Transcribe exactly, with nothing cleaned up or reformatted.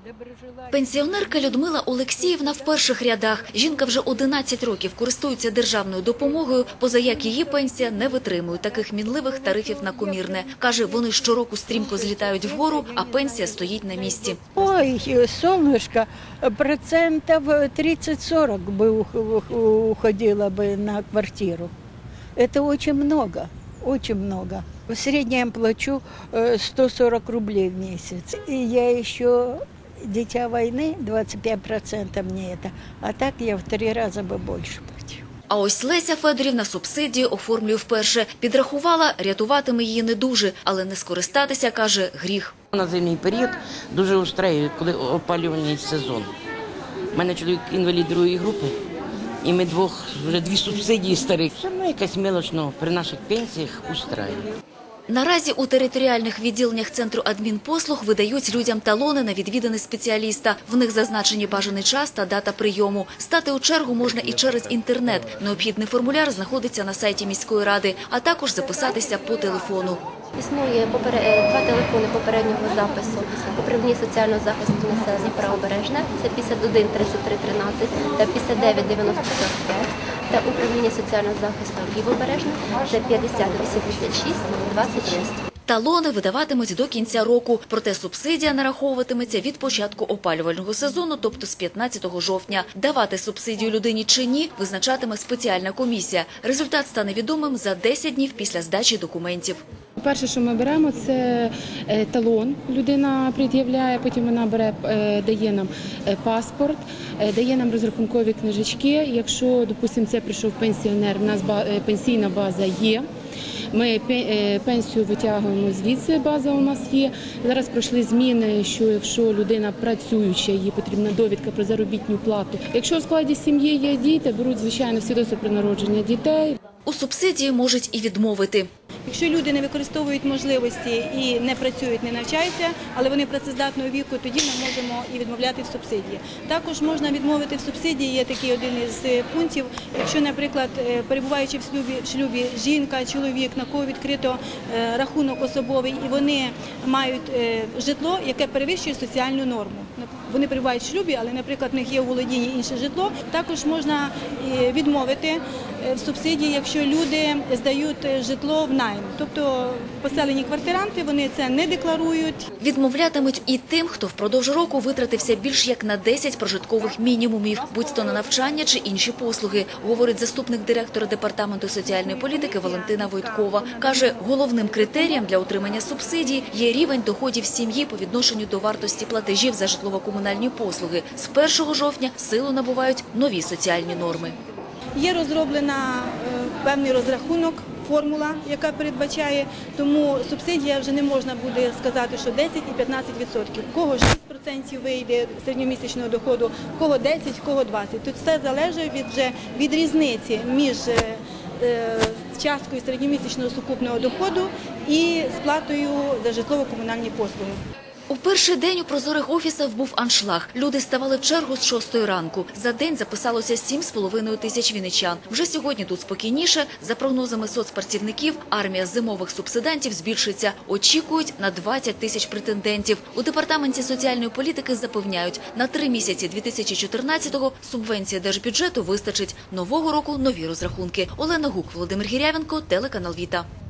Пенсіонерка Людмила Олексіївна в перших рядах. Жінка вже одинадцять років користується державною допомогою, поза як її пенсія не витримує таких мінливих тарифів на комірне. Каже, вони щороку стрімко злітають вгору, а пенсія стоїть на місці. Ой, солнышко, процентов тридцать-сорок бы уходило бы на квартиру. Это очень много, очень много. В среднем я плачу сто сорок рублей в месяц. И я еще дитя войны, двадцать пять процентов мне это. А так я в три раза бы больше плачу. А ось Леся Федорівна субсидію оформлює вперше. Підрахувала, рятуватиме її не дуже, але не скористатися, каже, гріх. На зимній період дуже устраює, коли опалювальний сезон. У мене чоловік інвалід другої групи, і ми двох, вже дві субсидії старих. Все одно якась мелоч, но при наших пенсіях устраює. Наразі у територіальних відділеннях Центру адмінпослуг видають людям талони на відвідини спеціаліста. В них зазначені бажаний час та дата прийому. Стати у чергу можна і через інтернет. Необхідний формуляр знаходиться на сайті міської ради, а також записатися по телефону. Існує два телефони попереднього запису управління соціального захисту населення Правобережне. Це п'ятдесят один тридцять три тринадцять та п'ятдесят дев'ять дев'яносто сорок п'ять. Та управління соціального захисту Лівобережне – це п'ятдесят вісімдесят шість двадцять шість. Талони видаватимуть до кінця року, проте субсидія нараховуватиметься від початку опалювального сезону, тобто з п'ятнадцятого жовтня. Давати субсидію людині чи ні, визначатиме спеціальна комісія. Результат стане відомим за десять днів після здачі документів. Перше, що ми беремо, це талон. Людина пред'являє, потім вона бере, дає нам паспорт, дає нам розрахункові книжечки. Якщо, допустимо, це прийшов пенсіонер, у нас пенсійна база є. Ми пенсію витягуємо звідси, база у нас є. Зараз пройшли зміни, що якщо людина працююча, їй потрібна довідка про заробітну плату. Якщо в складі сім'ї є діти, беруть, звичайно, свідоцтво про народження дітей. У субсидії можуть і відмовити. Якщо люди не використовують можливості і не працюють, не навчаються, але вони працездатного віку, тоді ми можемо і відмовляти в субсидії. Також можна відмовити в субсидії, є такий один із пунктів, якщо, наприклад, перебуваючи в шлюбі, в шлюбі жінка, чоловік, на кого відкрито рахунок особовий, і вони мають житло, яке перевищує соціальну норму. Вони перебувають в шлюбі, але, наприклад, в них є у володінні інше житло. Також можна відмовити в субсидії, якщо люди здають житло в найм. Тобто поселені квартиранти, вони це не декларують. Відмовлятимуть і тим, хто впродовж року витратився більш як на десять прожиткових мінімумів, будь-то на навчання чи інші послуги, говорить заступник директора Департаменту соціальної політики Валентина Войткова. Каже, головним критерієм для отримання субсидії є рівень доходів сім'ї по відношенню до вартості платежів за житлово-комунальні послуги. З першого жовтня силу набувають нові соціальні норми. Є розроблена певний розрахунок, формула, яка передбачає, тому субсидія вже не можна буде сказати, що десять і п'ятнадцять відсотків. В кого шість відсотків вийде середньомісячного доходу, в кого десять, в кого двадцять. Тут все залежить від, вже, від різниці між е, часткою середньомісячного сукупного доходу і сплатою за житлово-комунальні послуги. У перший день у прозорих офісах був аншлаг. Люди ставали в чергу з шостої ранку. За день записалося сім з половиною тисяч вінничан. Вже сьогодні тут спокійніше. За прогнозами соцпрацівників, армія зимових субсидантів збільшиться. Очікують на двадцять тисяч претендентів. У Департаменті соціальної політики запевняють, на три місяці дві тисячі чотирнадцятого субвенції держбюджету вистачить. Нового року нові розрахунки. Олена Гук, Володимир Гірявенко, телеканал Віта.